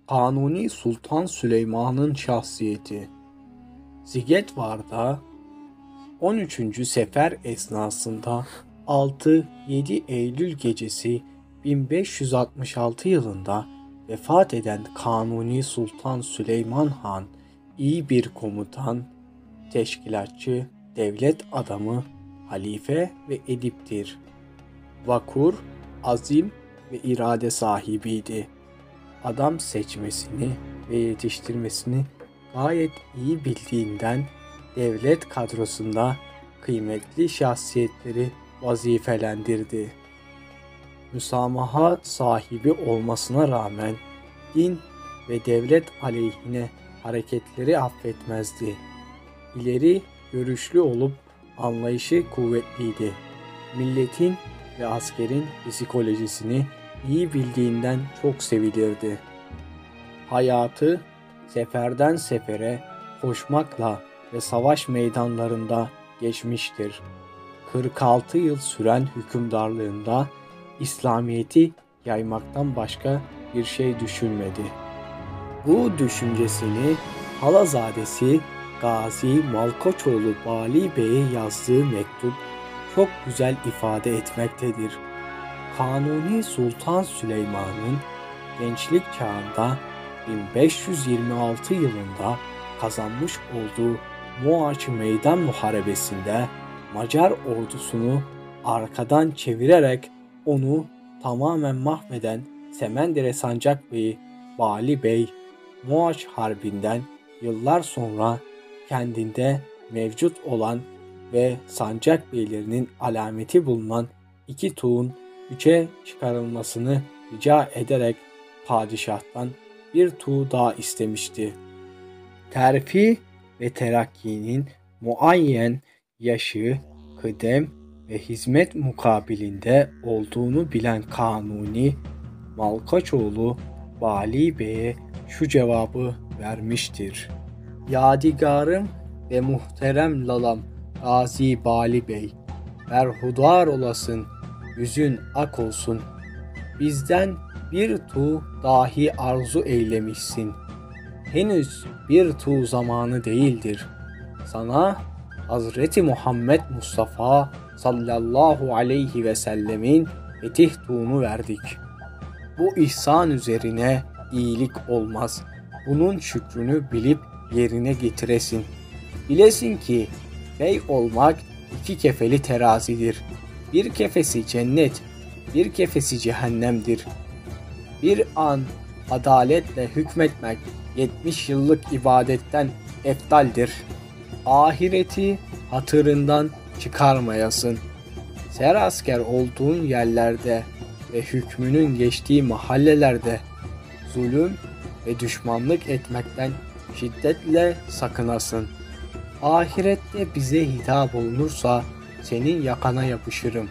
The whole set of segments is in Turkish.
Kanuni Sultan Süleyman'ın şahsiyeti. Zigetvar'da 13. sefer esnasında 6-7 Eylül gecesi 1566 yılında vefat eden Kanuni Sultan Süleyman Han iyi bir komutan, teşkilatçı, devlet adamı, halife ve ediptir. Vakur, azim ve irade sahibiydi. Adam seçmesini ve yetiştirmesini gayet iyi bildiğinden devlet kadrosunda kıymetli şahsiyetleri vazifelendirdi. Müsamaha sahibi olmasına rağmen din ve devlet aleyhine hareketleri affetmezdi. İleri görüşlü olup anlayışı kuvvetliydi. Milletin ve askerin psikolojisini iyi bildiğinden çok sevilirdi. Hayatı seferden sefere koşmakla ve savaş meydanlarında geçmiştir. 46 yıl süren hükümdarlığında İslamiyet'i yaymaktan başka bir şey düşünmedi. Bu düşüncesini halazadesi Gazi Malkoçoğlu Bali Bey'e yazdığı mektup çok güzel ifade etmektedir. Kanuni Sultan Süleyman'ın gençlik çağında 1526 yılında kazanmış olduğu Mohaç Meydan Muharebesi'nde Macar ordusunu arkadan çevirerek onu tamamen mahveden Semendire Sancakbeyi Bali Bey, Mohaç Harbi'nden yıllar sonra kendinde mevcut olan ve Sancakbeylerinin alameti bulunan iki tuğun 3'e çıkarılmasını rica ederek padişahtan bir tuğ daha istemişti. Terfi ve terakkinin muayyen yaşı, kıdem ve hizmet mukabilinde olduğunu bilen Kanuni, Malkaçoğlu Bali Bey'e şu cevabı vermiştir. Yadigarım ve muhterem lalam Gazi Bali Bey, berhudar olasın, yüzün ak olsun. Bizden bir tuğ dahi arzu eylemişsin. Henüz bir tuğ zamanı değildir. Sana Hazreti Muhammed Mustafa sallallahu aleyhi ve sellemin fetih tuğunu verdik. Bu ihsan üzerine iyilik olmaz. Bunun şükrünü bilip yerine getiresin. Bilesin ki bey olmak iki kefeli terazidir. Bir kefesi cennet, bir kefesi cehennemdir. Bir an adaletle hükmetmek 70 yıllık ibadetten eftaldir. Ahireti hatırından çıkarmayasın. Serasker olduğun yerlerde ve hükmünün geçtiği mahallelerde zulüm ve düşmanlık etmekten şiddetle sakınasın. Ahirette bize hitap olunursa senin yakana yapışırım.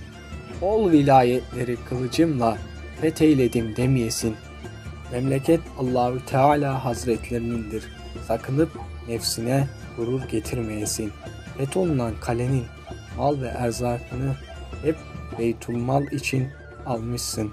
Ol vilayetleri kılıcımla fetheyledim demeyesin. Memleket Allahü Teala Hazretlerinindir. Sakınıp nefsine gurur getirmeyesin. Fetholunan kalenin mal ve erzakını hep Beytülmal için almışsın.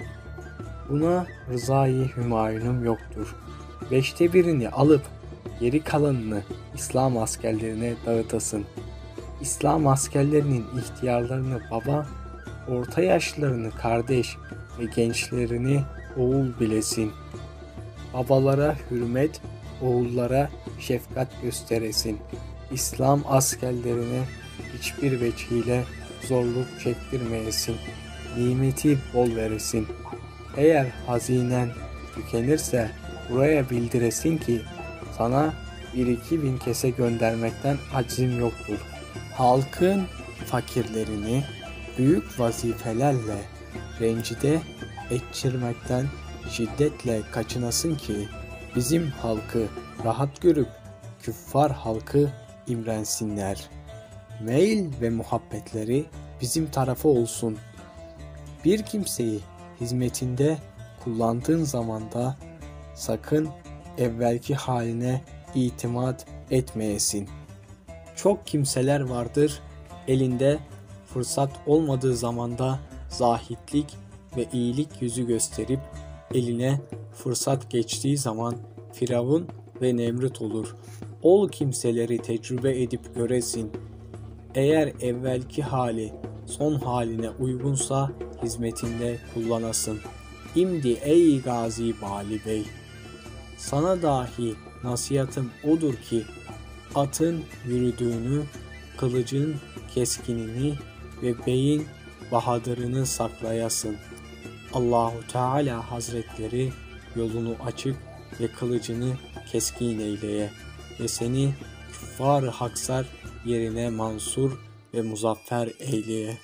Buna rızayı hümayunum yoktur. 5'te birini alıp geri kalanını İslam askerlerine dağıtasın. İslam askerlerinin ihtiyarlarını baba, orta yaşlılarını kardeş ve gençlerini oğul bilesin. Babalara hürmet, oğullara şefkat gösteresin. İslam askerlerine hiçbir vecihle zorluk çektirmeyesin. Nimeti bol veresin. Eğer hazinen tükenirse buraya bildiresin ki sana 1-2 bin kese göndermekten aczim yoktur. Halkın fakirlerini büyük vazifelerle rencide ettirmekten şiddetle kaçınasın ki bizim halkı rahat görüp küffar halkı imrensinler. Meyil ve muhabbetleri bizim tarafa olsun. Bir kimseyi hizmetinde kullandığın zamanda sakın evvelki haline itimat etmeyesin. Çok kimseler vardır, elinde fırsat olmadığı zamanda zahitlik ve iyilik yüzü gösterip eline fırsat geçtiği zaman Firavun ve Nemrut olur. Ol kimseleri tecrübe edip göresin. Eğer evvelki hali son haline uygunsa hizmetinde kullanasın. İmdi ey Gazi Bali Bey, sana dahi nasihatım odur ki atın yürüdüğünü, kılıcın keskinini ve beyin bahadırını saklayasın. Allahu Teala Hazretleri yolunu açık ve kılıcını keskin eyleye ve seni küffar-ı haksar yerine mansur ve muzaffer eyleye.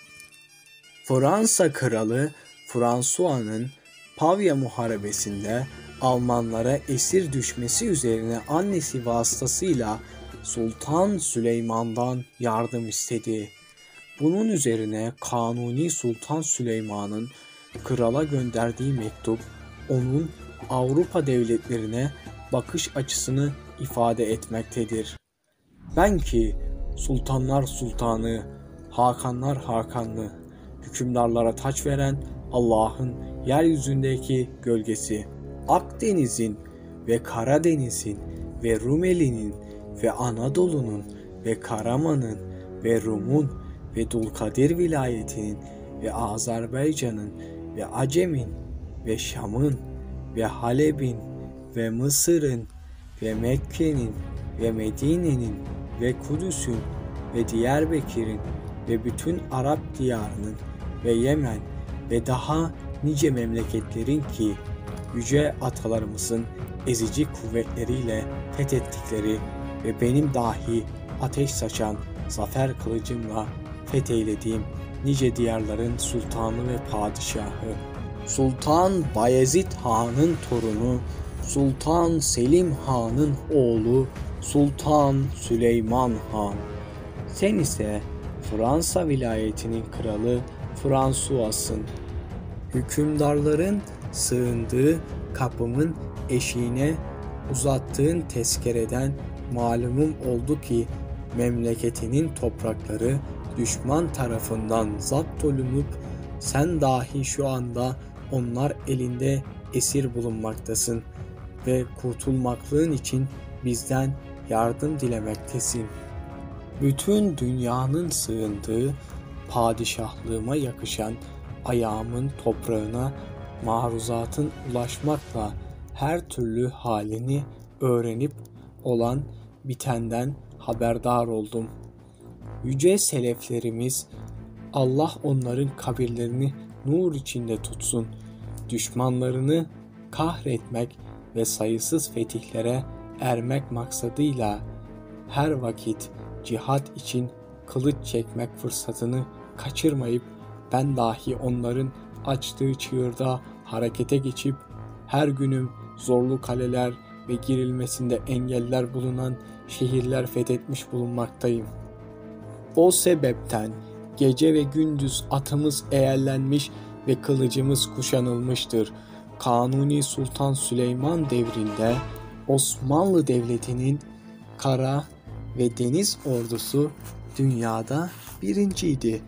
Fransa kralı François'nın Pavia Muharebesi'nde Almanlara esir düşmesi üzerine annesi vasıtasıyla Sultan Süleyman'dan yardım istedi. Bunun üzerine Kanuni Sultan Süleyman'ın krala gönderdiği mektup onun Avrupa devletlerine bakış açısını ifade etmektedir. Ben ki sultanlar sultanı, hakanlar hakanlı, hükümdarlara taç veren Allah'ın yeryüzündeki gölgesi, Akdeniz'in ve Karadeniz'in ve Rumeli'nin ve Anadolu'nun ve Karaman'ın ve Rum'un ve Dulkadir vilayetinin ve Azerbaycan'ın ve Acem'in ve Şam'ın ve Halep'in ve Mısır'ın ve Mekke'nin ve Medine'nin ve Kudüs'ün ve Diyarbakır'ın ve bütün Arap diyarının ve Yemen ve daha nice memleketlerin ki yüce atalarımızın ezici kuvvetleriyle fethettikleri ve benim dahi ateş saçan zafer kılıcımla fetheylediğim nice diyarların sultanı ve padişahı, Sultan Bayezid Han'ın torunu, Sultan Selim Han'ın oğlu, Sultan Süleyman Han. Sen ise Fransa vilayetinin kralı François'sın. Hükümdarların sığındığı kapımın eşiğine uzattığın tezkereden malumum oldu ki memleketinin toprakları düşman tarafından zapt olunup sen dahi şu anda onlar elinde esir bulunmaktasın ve kurtulmaklığın için bizden yardım dilemektesin. Bütün dünyanın sığındığı padişahlığıma yakışan ayağımın toprağına maruzatın ulaşmakla her türlü halini öğrenip olan bitenden haberdar oldum. Yüce seleflerimiz Allah onların kabirlerini nur içinde tutsun. Düşmanlarını kahretmek ve sayısız fetihlere ermek maksadıyla her vakit cihat için kılıç çekmek fırsatını kaçırmayıp ben dahi onların açtığı çığırda harekete geçip her günüm zorlu kaleler ve girilmesinde engeller bulunan şehirler fethetmiş bulunmaktayım. O sebepten gece ve gündüz atımız eğerlenmiş ve kılıcımız kuşanılmıştır. Kanuni Sultan Süleyman devrinde Osmanlı Devleti'nin kara ve deniz ordusu dünyada birinciydi.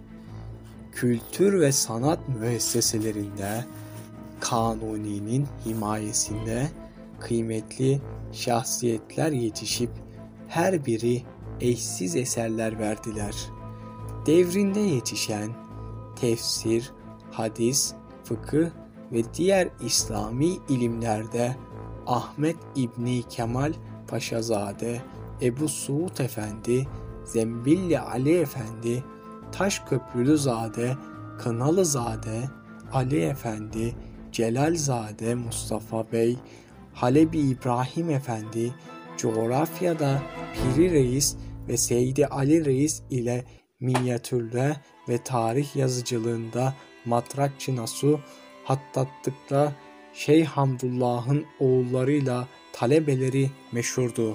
Kültür ve sanat müesseselerinde Kanuni'nin himayesinde kıymetli şahsiyetler yetişip her biri eşsiz eserler verdiler. Devrinde yetişen tefsir, hadis, fıkıh ve diğer İslami ilimlerde Ahmet İbni Kemal Paşazade, Ebu Suud Efendi, Zembilli Ali Efendi, Taşköprülüzade, Kınalızade, Ali Efendi, Celalzade Mustafa Bey, Halebi İbrahim Efendi, coğrafyada Piri Reis ve Seydi Ali Reis ile minyatürle ve tarih yazıcılığında Matrakçı Nasuh, hattatlıkta Şeyh Hamdullah'ın oğullarıyla talebeleri meşhurdu.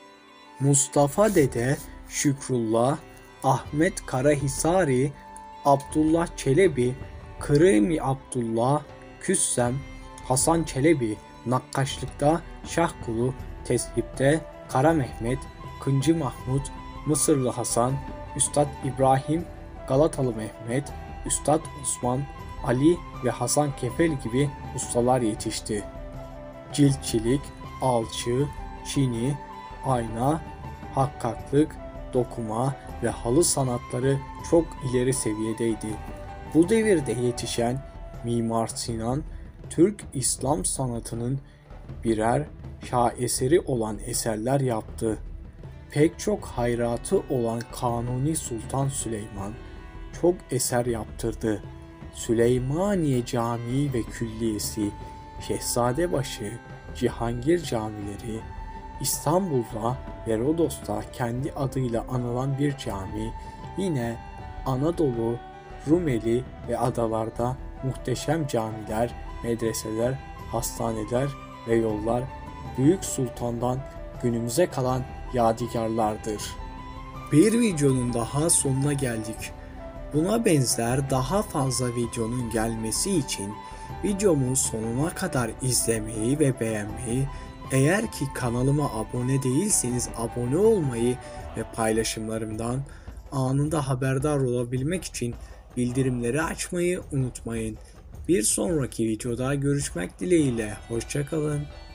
Mustafa Dede, Şükrullah, Ahmet Karahisari, Abdullah Çelebi, Kırımi Abdullah, Küssem, Hasan Çelebi, nakkaşlıkta Şahkulu, tesbipte Kara Mehmet, Kıncı Mahmud, Mısırlı Hasan, Üstad İbrahim, Galatalı Mehmet, Üstad Osman, Ali ve Hasan Kefel gibi ustalar yetişti. Ciltçilik, alçı, çini, ayna, hakkaklık, dokuma ve halı sanatları çok ileri seviyedeydi. Bu devirde yetişen Mimar Sinan, Türk İslam sanatının birer şaheseri olan eserler yaptı. Pek çok hayratı olan Kanuni Sultan Süleyman çok eser yaptırdı. Süleymaniye Camii ve Külliyesi, Şehzadebaşı, Cihangir camileri, İstanbul'da ve Rodos'ta kendi adıyla anılan bir cami, yine Anadolu, Rumeli ve adalarda muhteşem camiler, medreseler, hastaneler ve yollar Büyük Sultan'dan günümüze kalan yadigarlardır. Bir videonun daha sonuna geldik. Buna benzer daha fazla videonun gelmesi için videomu sonuna kadar izlemeyi ve beğenmeyi, eğer ki kanalıma abone değilseniz abone olmayı ve paylaşımlarımdan anında haberdar olabilmek için bildirimleri açmayı unutmayın. Bir sonraki videoda görüşmek dileğiyle. Hoşça kalın.